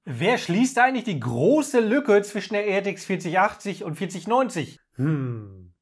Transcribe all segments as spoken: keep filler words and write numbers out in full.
Wer schließt eigentlich die große Lücke zwischen der R T X vierzig achtzig und vierzig neunzig? Hm.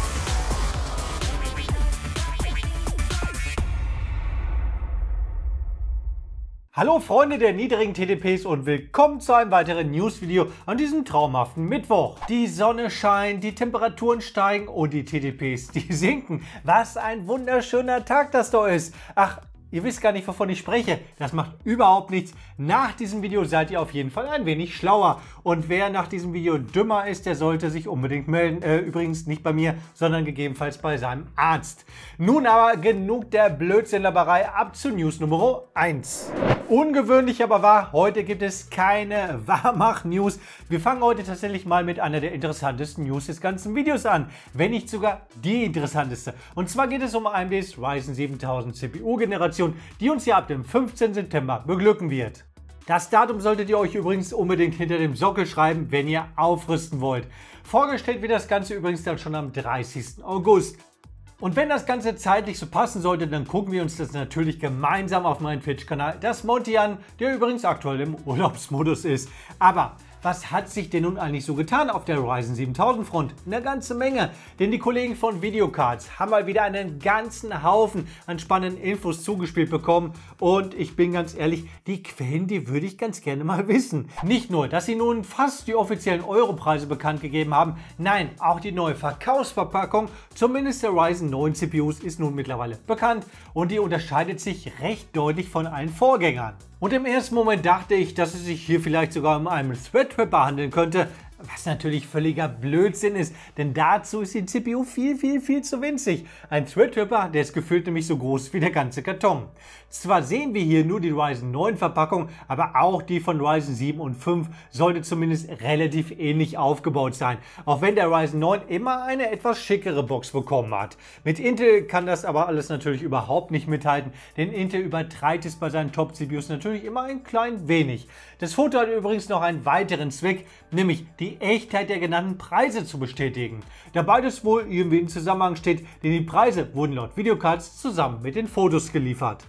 Hallo Freunde der niedrigen T D Ps und willkommen zu einem weiteren News-Video an diesem traumhaften Mittwoch. Die Sonne scheint, die Temperaturen steigen und die T D Ps, die sinken. Was ein wunderschöner Tag das doch ist. Ach, ihr wisst gar nicht, wovon ich spreche. Das macht überhaupt nichts. Nach diesem Video seid ihr auf jeden Fall ein wenig schlauer. Und wer nach diesem Video dümmer ist, der sollte sich unbedingt melden. Äh, übrigens nicht bei mir, sondern gegebenenfalls bei seinem Arzt. Nun aber genug der Blödsinnlaberei, ab zu News Nummer eins. Ungewöhnlich aber wahr, heute gibt es keine Wahrmach-News. Wir fangen heute tatsächlich mal mit einer der interessantesten News des ganzen Videos an. Wenn nicht sogar die interessanteste. Und zwar geht es um A M Ds Ryzen siebentausend C P U-Generation, die uns ja ab dem fünfzehnten September beglücken wird. Das Datum solltet ihr euch übrigens unbedingt hinter dem Sockel schreiben, wenn ihr aufrüsten wollt. Vorgestellt wird das Ganze übrigens dann schon am dreißigsten August. Und wenn das Ganze zeitlich so passen sollte, dann gucken wir uns das natürlich gemeinsam auf meinem Twitch-Kanal das Monty an, der übrigens aktuell im Urlaubsmodus ist. Aber was hat sich denn nun eigentlich so getan auf der Ryzen siebentausend Front? Eine ganze Menge, denn die Kollegen von Videocards haben mal wieder einen ganzen Haufen an spannenden Infos zugespielt bekommen und ich bin ganz ehrlich, die Quellen, die würde ich ganz gerne mal wissen. Nicht nur, dass sie nun fast die offiziellen Europreise bekannt gegeben haben, nein, auch die neue Verkaufsverpackung, zumindest der Ryzen neun C P Us, ist nun mittlerweile bekannt und die unterscheidet sich recht deutlich von allen Vorgängern. Und im ersten Moment dachte ich, dass es sich hier vielleicht sogar um einen Threadripper handeln könnte, was natürlich völliger Blödsinn ist, denn dazu ist die C P U viel, viel, viel zu winzig. Ein Threadripper, der ist gefühlt nämlich so groß wie der ganze Karton. Zwar sehen wir hier nur die Ryzen neun Verpackung, aber auch die von Ryzen sieben und fünf sollte zumindest relativ ähnlich aufgebaut sein. Auch wenn der Ryzen neun immer eine etwas schickere Box bekommen hat. Mit Intel kann das aber alles natürlich überhaupt nicht mithalten, denn Intel übertreibt es bei seinen Top-C P Us natürlich immer ein klein wenig. Das Foto hat übrigens noch einen weiteren Zweck, nämlich die Echtheit der genannten Preise zu bestätigen. Da beides wohl irgendwie in Zusammenhang steht, denn die Preise wurden laut Videocards zusammen mit den Fotos geliefert.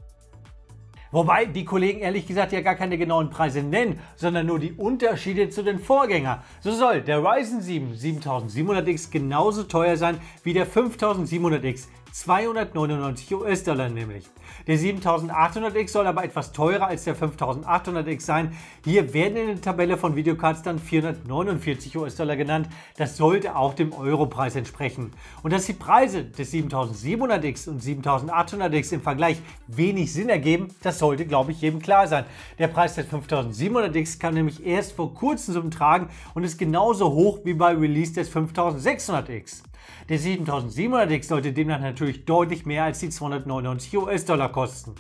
Wobei die Kollegen ehrlich gesagt ja gar keine genauen Preise nennen, sondern nur die Unterschiede zu den Vorgängern. So soll der Ryzen sieben siebentausendsiebenhundert X genauso teuer sein wie der fünftausendsiebenhundert X. zweihundertneunundneunzig US-Dollar nämlich. Der siebentausendachthundert X soll aber etwas teurer als der fünftausendachthundert X sein. Hier werden in der Tabelle von Videocards dann vierhundertneunundvierzig US-Dollar genannt. Das sollte auch dem Europreis entsprechen. Und dass die Preise des siebentausendsiebenhundert X und siebentausendachthundert X im Vergleich wenig Sinn ergeben, das sollte, glaube ich, jedem klar sein. Der Preis des fünftausendsiebenhundert X kam nämlich erst vor kurzem zum Tragen und ist genauso hoch wie bei Release des fünftausendsechshundert X. Der siebentausendsiebenhundert X sollte demnach natürlich deutlich mehr als die zweihundertneunundneunzig US-Dollar kosten.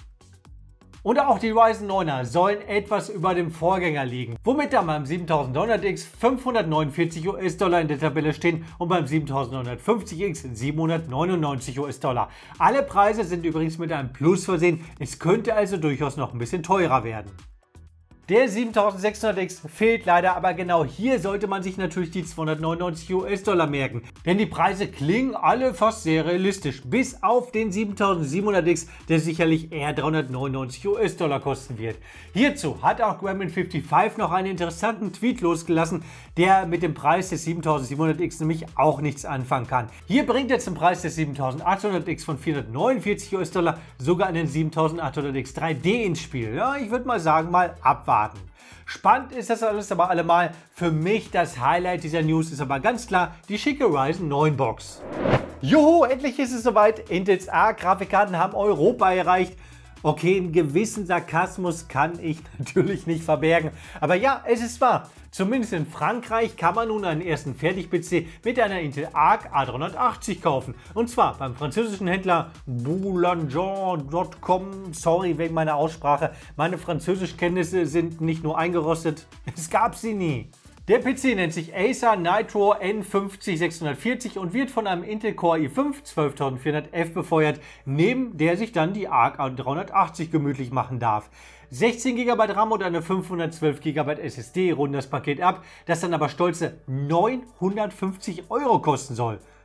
Und auch die Ryzen neuner sollen etwas über dem Vorgänger liegen, womit dann beim siebentausendneunhundert X fünfhundertneunundvierzig US-Dollar in der Tabelle stehen und beim siebentausendneunhundertfünfzig X siebenhundertneunundneunzig US-Dollar. Alle Preise sind übrigens mit einem Plus versehen, es könnte also durchaus noch ein bisschen teurer werden. Der siebentausendsechshundert X fehlt leider, aber genau hier sollte man sich natürlich die zweihundertneunundneunzig US-Dollar merken. Denn die Preise klingen alle fast sehr realistisch, bis auf den siebentausendsiebenhundert X, der sicherlich eher dreihundertneunundneunzig US-Dollar kosten wird. Hierzu hat auch Gremlin fünfundfünfzig noch einen interessanten Tweet losgelassen, der mit dem Preis des siebentausendsiebenhundert X nämlich auch nichts anfangen kann. Hier bringt er zum Preis des siebentausendachthundert X von vierhundertneunundvierzig US-Dollar sogar einen siebentausendachthundert X drei D ins Spiel. Ja, ich würde mal sagen, mal abwarten. Spannend ist das alles aber allemal. Für mich das Highlight dieser News ist aber ganz klar die schicke Ryzen neun Box. Joho, endlich ist es soweit. Intels A-Grafikkarten haben Europa erreicht. Okay, einen gewissen Sarkasmus kann ich natürlich nicht verbergen. Aber ja, es ist wahr. Zumindest in Frankreich kann man nun einen ersten Fertig-P C mit einer Intel Arc A dreihundertachtzig kaufen. Und zwar beim französischen Händler boulanger punkt com. Sorry wegen meiner Aussprache. Meine Französischkenntnisse sind nicht nur eingerostet, es gab sie nie. Der P C nennt sich Acer Nitro N fünf zig sechshundertvierzig und wird von einem Intel Core i fünf zwölftausendvierhundert F befeuert, neben der sich dann die Arc A dreihundertachtzig gemütlich machen darf. sechzehn Gigabyte RAM und eine fünfhundertzwölf Gigabyte S S D runden das Paket ab, das dann aber stolze neunhundertfünfzig Euro kosten soll.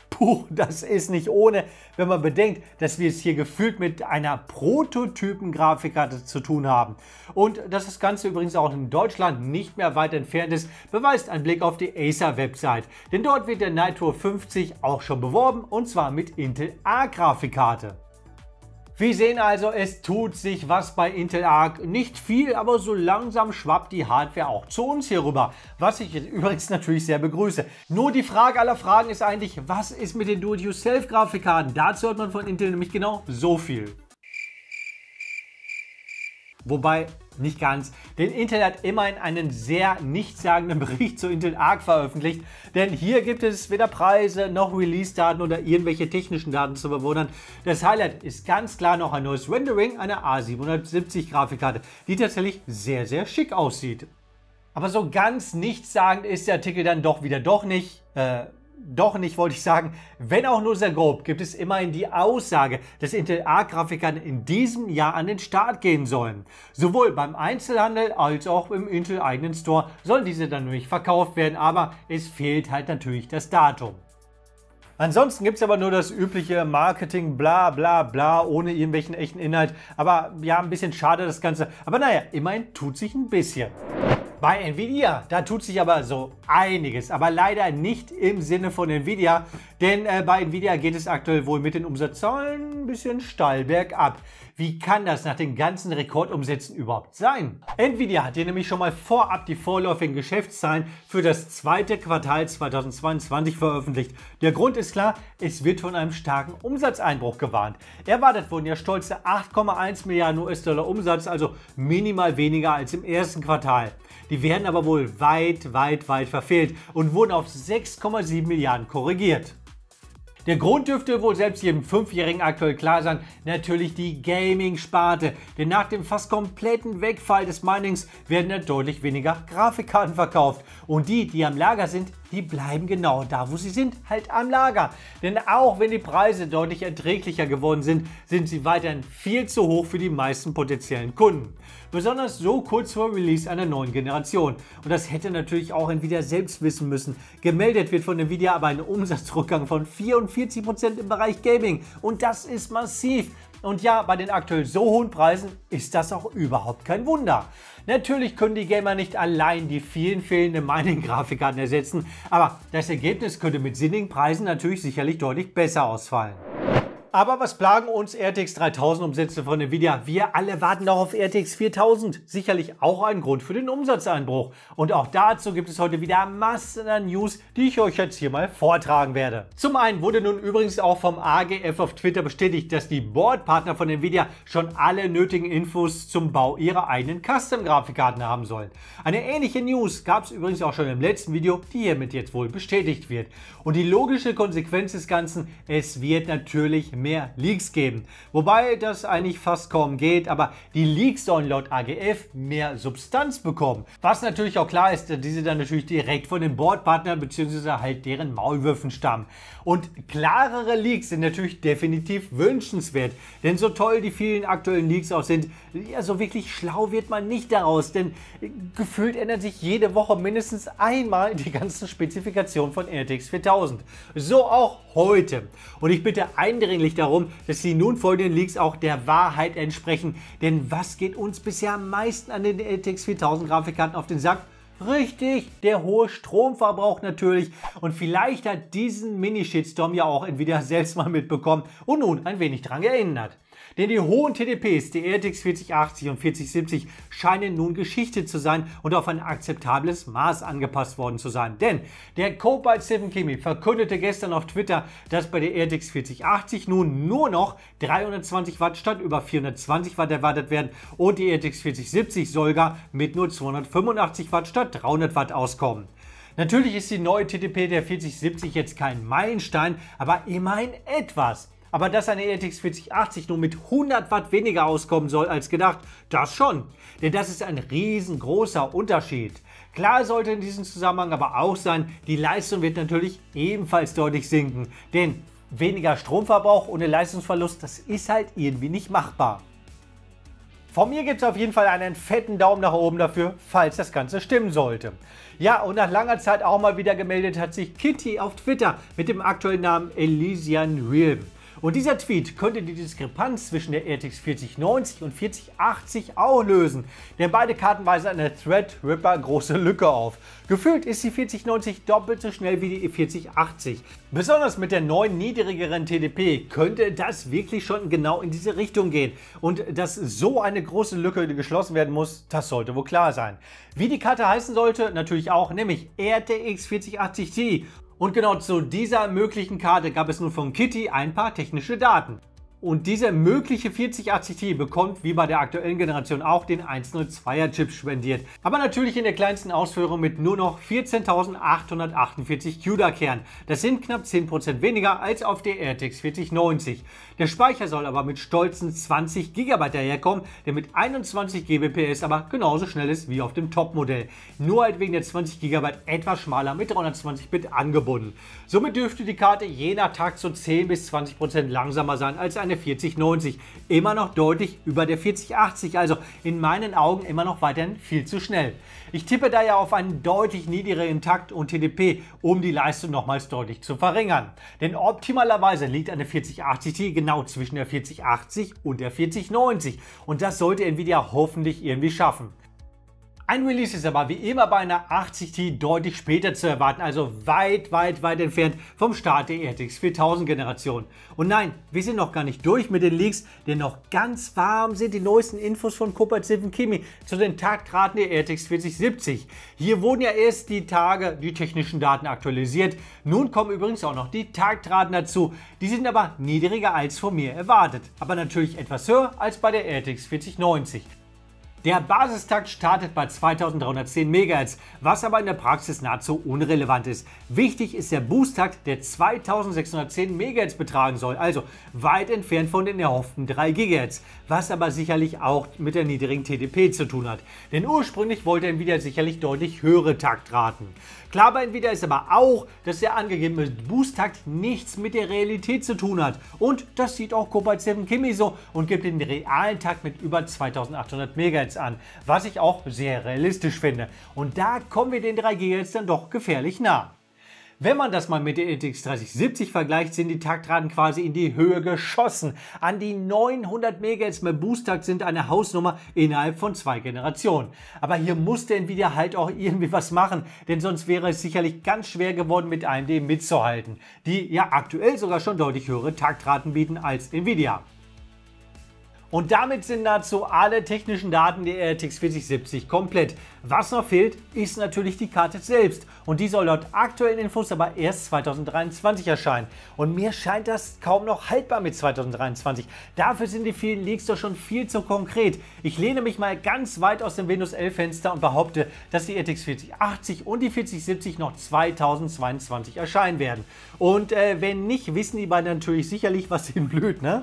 Puh, das ist nicht ohne, wenn man bedenkt, dass wir es hier gefühlt mit einer Prototypen-Grafikkarte zu tun haben. Und dass das Ganze übrigens auch in Deutschland nicht mehr weit entfernt ist, beweist ein Blick auf die Acer-Website. Denn dort wird der Nitro fünfzig auch schon beworben, und zwar mit Intel Arc-Grafikkarte. Wir sehen also, es tut sich was bei Intel Arc. Nicht viel, aber so langsam schwappt die Hardware auch zu uns hier rüber. Was ich jetzt übrigens natürlich sehr begrüße. Nur die Frage aller Fragen ist eigentlich, was ist mit den Do-it-yourself-Grafikkarten? Dazu hört man von Intel nämlich genau so viel. Wobei, nicht ganz, denn Intel hat immerhin einen sehr nichtssagenden Bericht zu Intel Arc veröffentlicht, denn hier gibt es weder Preise noch Release-Daten oder irgendwelche technischen Daten zu bewundern. Das Highlight ist ganz klar noch ein neues Rendering einer A siebenhundertsiebzig Grafikkarte, die tatsächlich sehr, sehr schick aussieht. Aber so ganz nichtssagend ist der Artikel dann doch wieder doch nicht. Äh, Doch nicht, wollte ich sagen. Wenn auch nur sehr grob, gibt es immerhin die Aussage, dass Intel Arc-Grafikkarten in diesem Jahr an den Start gehen sollen. Sowohl beim Einzelhandel als auch im Intel-eigenen Store sollen diese dann nämlich verkauft werden, aber es fehlt halt natürlich das Datum. Ansonsten gibt es aber nur das übliche Marketing, bla bla bla, ohne irgendwelchen echten Inhalt. Aber ja, ein bisschen schade das Ganze. Aber naja, immerhin tut sich ein bisschen. Bei Nvidia, da tut sich aber so einiges, aber leider nicht im Sinne von Nvidia, denn äh, bei Nvidia geht es aktuell wohl mit den Umsatzzahlen ein bisschen steil bergab. Wie kann das nach den ganzen Rekordumsätzen überhaupt sein? Nvidia hat hier nämlich schon mal vorab die vorläufigen Geschäftszahlen für das zweite Quartal zweitausendzweiundzwanzig veröffentlicht. Der Grund ist klar, es wird von einem starken Umsatzeinbruch gewarnt. Erwartet wurden ja stolze acht Komma eins Milliarden U S-Dollar Umsatz, also minimal weniger als im ersten Quartal. Die werden aber wohl weit, weit, weit verfehlt und wurden auf sechs Komma sieben Milliarden korrigiert. Der Grund dürfte wohl selbst jedem Fünfjährigen aktuell klar sein, natürlich die Gaming-Sparte. Denn nach dem fast kompletten Wegfall des Minings werden ja deutlich weniger Grafikkarten verkauft. Und die, die am Lager sind, die bleiben genau da, wo sie sind, halt am Lager. Denn auch wenn die Preise deutlich erträglicher geworden sind, sind sie weiterhin viel zu hoch für die meisten potenziellen Kunden. Besonders so kurz vor Release einer neuen Generation. Und das hätte natürlich auch Nvidia selbst wissen müssen. Gemeldet wird von Nvidia aber ein Umsatzrückgang von vierundvierzig Prozent im Bereich Gaming. Und das ist massiv. Und ja, bei den aktuell so hohen Preisen ist das auch überhaupt kein Wunder. Natürlich können die Gamer nicht allein die vielen fehlenden Mining-Grafikkarten ersetzen, aber das Ergebnis könnte mit sinnigen Preisen natürlich sicherlich deutlich besser ausfallen. Aber was plagen uns R T X dreitausend Umsätze von Nvidia? Wir alle warten doch auf R T X viertausend. Sicherlich auch ein Grund für den Umsatzeinbruch. Und auch dazu gibt es heute wieder Massen an News, die ich euch jetzt hier mal vortragen werde. Zum einen wurde nun übrigens auch vom A G F auf Twitter bestätigt, dass die Boardpartner von Nvidia schon alle nötigen Infos zum Bau ihrer eigenen Custom-Grafikkarten haben sollen. Eine ähnliche News gab es übrigens auch schon im letzten Video, die hiermit jetzt wohl bestätigt wird. Und die logische Konsequenz des Ganzen, es wird natürlich mehr Leaks geben. Wobei das eigentlich fast kaum geht, aber die Leaks sollen laut A G F mehr Substanz bekommen. Was natürlich auch klar ist, dass diese dann natürlich direkt von den Boardpartnern bzw. halt deren Maulwürfen stammen. Und klarere Leaks sind natürlich definitiv wünschenswert. Denn so toll die vielen aktuellen Leaks auch sind, ja, so wirklich schlau wird man nicht daraus. Denn gefühlt ändert sich jede Woche mindestens einmal die ganzen Spezifikationen von R T X viertausend. So auch heute. Und ich bitte eindringlich darum, dass die nun folgenden Leaks auch der Wahrheit entsprechen. Denn was geht uns bisher am meisten an den R T X viertausend Grafikkarten auf den Sack? Richtig, der hohe Stromverbrauch natürlich. Und vielleicht hat diesen Mini-Shitstorm ja auch Nvidia selbst mal mitbekommen und nun ein wenig dran geändert. Denn die hohen T D Ps, die R T X vierzig achtzig und vierzig siebzig, scheinen nun Geschichte zu sein und auf ein akzeptables Maß angepasst worden zu sein. Denn der Cobalt sieben Chemie verkündete gestern auf Twitter, dass bei der R T X vierzig achtzig nun nur noch dreihundertzwanzig Watt statt über vierhundertzwanzig Watt erwartet werden und die R T X vierzig siebzig soll gar mit nur zweihundertfünfundachtzig Watt statt dreihundert Watt auskommen. Natürlich ist die neue T D P der vierzig siebzig jetzt kein Meilenstein, aber immerhin etwas. Aber dass eine R T X vierzig achtzig nur mit hundert Watt weniger auskommen soll als gedacht, das schon. Denn das ist ein riesengroßer Unterschied. Klar sollte in diesem Zusammenhang aber auch sein, die Leistung wird natürlich ebenfalls deutlich sinken. Denn weniger Stromverbrauch ohne Leistungsverlust, das ist halt irgendwie nicht machbar. Von mir gibt es auf jeden Fall einen fetten Daumen nach oben dafür, falls das Ganze stimmen sollte. Ja, und nach langer Zeit auch mal wieder gemeldet hat sich Kitty auf Twitter mit dem aktuellen Namen Elysian Realm. Und dieser Tweet könnte die Diskrepanz zwischen der R T X vierzig neunzig und vierzig achtzig auch lösen, denn beide Karten weisen eine Threadripper große Lücke auf. Gefühlt ist die vierzig neunzig doppelt so schnell wie die vierzig achtzig. Besonders mit der neuen niedrigeren T D P könnte das wirklich schon genau in diese Richtung gehen. Und dass so eine große Lücke geschlossen werden muss, das sollte wohl klar sein. Wie die Karte heißen sollte, natürlich auch, nämlich R T X vierzig achtzig Ti. Und genau zu dieser möglichen Karte gab es nun von Kitty ein paar technische Daten. Und diese mögliche vierzig achtzig Ti bekommt wie bei der aktuellen Generation auch den hundertzweier Chip spendiert. Aber natürlich in der kleinsten Ausführung mit nur noch vierzehntausendachthundertachtundvierzig CUDA-Kern. Das sind knapp zehn Prozent weniger als auf der R T X vierzig neunzig. Der Speicher soll aber mit stolzen zwanzig Gigabyte daherkommen, der mit einundzwanzig Gbps aber genauso schnell ist wie auf dem Top-Modell. Nur halt wegen der zwanzig Gigabyte etwas schmaler mit dreihundertzwanzig Bit angebunden. Somit dürfte die Karte je nach Takt so zehn bis zwanzig Prozent langsamer sein als eine vierzig neunzig. Immer noch deutlich über der vierzig achtzig, also in meinen Augen immer noch weiterhin viel zu schnell. Ich tippe daher auf einen deutlich niedrigeren Takt und T D P, um die Leistung nochmals deutlich zu verringern. Denn optimalerweise liegt eine vierzig achtzig Ti genau zwischen der vierzig achtzig und der vierzig neunzig und das sollte Nvidia hoffentlich irgendwie schaffen. Ein Release ist aber wie immer bei einer achtzig Ti deutlich später zu erwarten, also weit, weit, weit entfernt vom Start der R T X viertausend Generation. Und nein, wir sind noch gar nicht durch mit den Leaks, denn noch ganz warm sind die neuesten Infos von Copper sieben Kimi zu den Taktraten der R T X vierzig siebzig. Hier wurden ja erst die Tage die technischen Daten aktualisiert, nun kommen übrigens auch noch die Taktraten dazu. Die sind aber niedriger als von mir erwartet, aber natürlich etwas höher als bei der R T X vierzig neunzig. Der Basistakt startet bei zweitausenddreihundertzehn Megahertz, was aber in der Praxis nahezu unrelevant ist. Wichtig ist der Boosttakt, der zweitausendsechshundertzehn Megahertz betragen soll, also weit entfernt von den erhofften drei Gigahertz, was aber sicherlich auch mit der niedrigen T D P zu tun hat. Denn ursprünglich wollte Nvidia sicherlich deutlich höhere Taktraten. Klar bei Nvidia ist aber auch, dass der angegebene Boosttakt nichts mit der Realität zu tun hat. Und das sieht auch Copper sieben Kimi so und gibt den realen Takt mit über zweitausendachthundert Megahertz an, was ich auch sehr realistisch finde. Und da kommen wir den drei Gigahertz dann doch gefährlich nah. Wenn man das mal mit der R T X dreißig siebzig vergleicht, sind die Taktraten quasi in die Höhe geschossen. An die neunhundert Megahertz mit Boosttakt sind eine Hausnummer innerhalb von zwei Generationen. Aber hier musste Nvidia halt auch irgendwie was machen, denn sonst wäre es sicherlich ganz schwer geworden, mit A M D mitzuhalten, die ja aktuell sogar schon deutlich höhere Taktraten bieten als Nvidia. Und damit sind nahezu alle technischen Daten der R T X vierzig siebzig komplett. Was noch fehlt, ist natürlich die Karte selbst. Und die soll laut aktuellen Infos aber erst zweitausenddreiundzwanzig erscheinen. Und mir scheint das kaum noch haltbar mit zweitausenddreiundzwanzig. Dafür sind die vielen Leaks doch schon viel zu konkret. Ich lehne mich mal ganz weit aus dem Windows elf Fenster und behaupte, dass die R T X vierzig achtzig und die vierzig siebzig noch zweitausendzweiundzwanzig erscheinen werden. Und äh, wenn nicht, wissen die beiden natürlich sicherlich, was ihnen blüht, ne?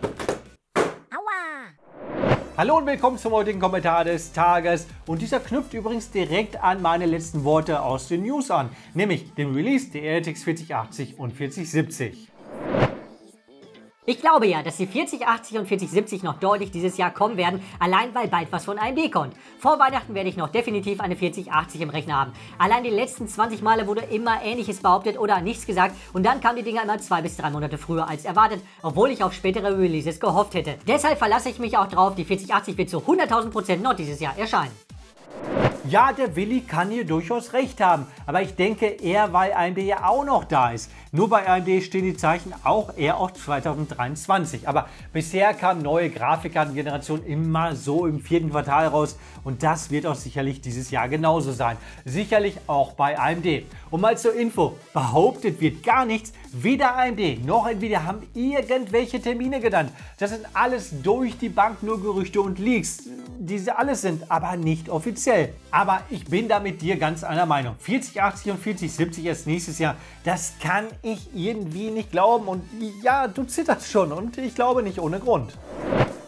Hallo und willkommen zum heutigen Kommentar des Tages und dieser knüpft übrigens direkt an meine letzten Worte aus den News an, nämlich dem Release der R T X vierzig achtzig und vierzig siebzig. Ich glaube ja, dass die vierzig achtzig und vierzig siebzig noch deutlich dieses Jahr kommen werden, allein weil bald was von A M D kommt. Vor Weihnachten werde ich noch definitiv eine vierzig achtzig im Rechner haben. Allein die letzten zwanzig Male wurde immer Ähnliches behauptet oder nichts gesagt und dann kamen die Dinger immer zwei bis drei Monate früher als erwartet, obwohl ich auf spätere Releases gehofft hätte. Deshalb verlasse ich mich auch drauf, die vierzig achtzig wird zu hunderttausend Prozent noch dieses Jahr erscheinen. Ja, der Willi kann hier durchaus recht haben, aber ich denke eher, weil A M D ja auch noch da ist. Nur bei A M D stehen die Zeichen auch eher auf zweitausenddreiundzwanzig. Aber bisher kamen neue Grafikkartengenerationen immer so im vierten Quartal raus und das wird auch sicherlich dieses Jahr genauso sein. Sicherlich auch bei A M D. Und mal zur Info, behauptet wird gar nichts, weder A M D noch Nvidia haben irgendwelche Termine genannt. Das sind alles durch die Bank nur Gerüchte und Leaks. Diese alles sind aber nicht offiziell. Aber ich bin da mit dir ganz einer Meinung. vierzig achtzig und vierzig siebzig erst nächstes Jahr, das kann ich irgendwie nicht glauben. Und ja, du zitterst schon und ich glaube nicht ohne Grund.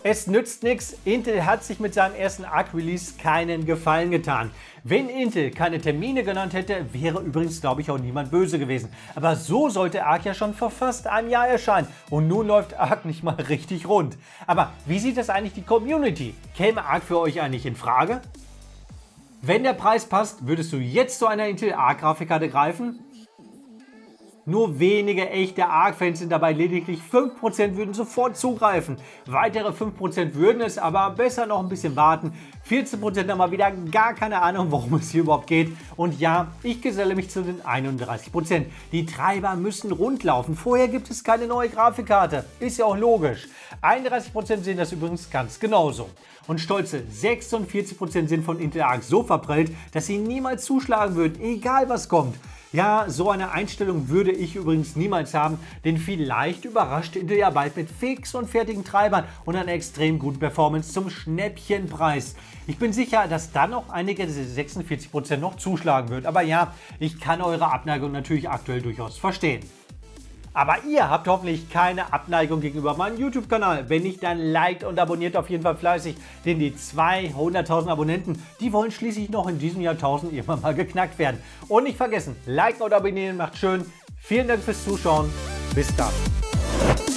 Es nützt nichts, Intel hat sich mit seinem ersten Arc-Release keinen Gefallen getan. Wenn Intel keine Termine genannt hätte, wäre übrigens, glaube ich, auch niemand böse gewesen. Aber so sollte Arc ja schon vor fast einem Jahr erscheinen und nun läuft Arc nicht mal richtig rund. Aber wie sieht das eigentlich die Community? Käme Arc für euch eigentlich in Frage? Wenn der Preis passt, würdest du jetzt zu einer Intel Arc-Grafikkarte greifen? Nur wenige echte Arc-Fans sind dabei, lediglich fünf Prozent würden sofort zugreifen. Weitere fünf Prozent würden es, aber besser noch ein bisschen warten. vierzehn Prozent haben mal wieder gar keine Ahnung, worum es hier überhaupt geht. Und ja, ich geselle mich zu den einunddreißig Prozent. Die Treiber müssen rund laufen. Vorher gibt es keine neue Grafikkarte. Ist ja auch logisch. einunddreißig Prozent sehen das übrigens ganz genauso. Und stolze sechsundvierzig Prozent sind von Intel Arc so verprellt, dass sie niemals zuschlagen würden, egal was kommt. Ja, so eine Einstellung würde ich übrigens niemals haben, denn vielleicht überrascht Intel ja bald mit fix und fertigen Treibern und einer extrem guten Performance zum Schnäppchenpreis. Ich bin sicher, dass dann noch einige dieser sechsundvierzig Prozent noch zuschlagen wird. Aber ja, ich kann eure Abneigung natürlich aktuell durchaus verstehen. Aber ihr habt hoffentlich keine Abneigung gegenüber meinem YouTube-Kanal. Wenn nicht, dann liked und abonniert auf jeden Fall fleißig, denn die zweihunderttausend Abonnenten, die wollen schließlich noch in diesem Jahrtausend irgendwann mal geknackt werden. Und nicht vergessen, liken und abonnieren macht schön. Vielen Dank fürs Zuschauen. Bis dann.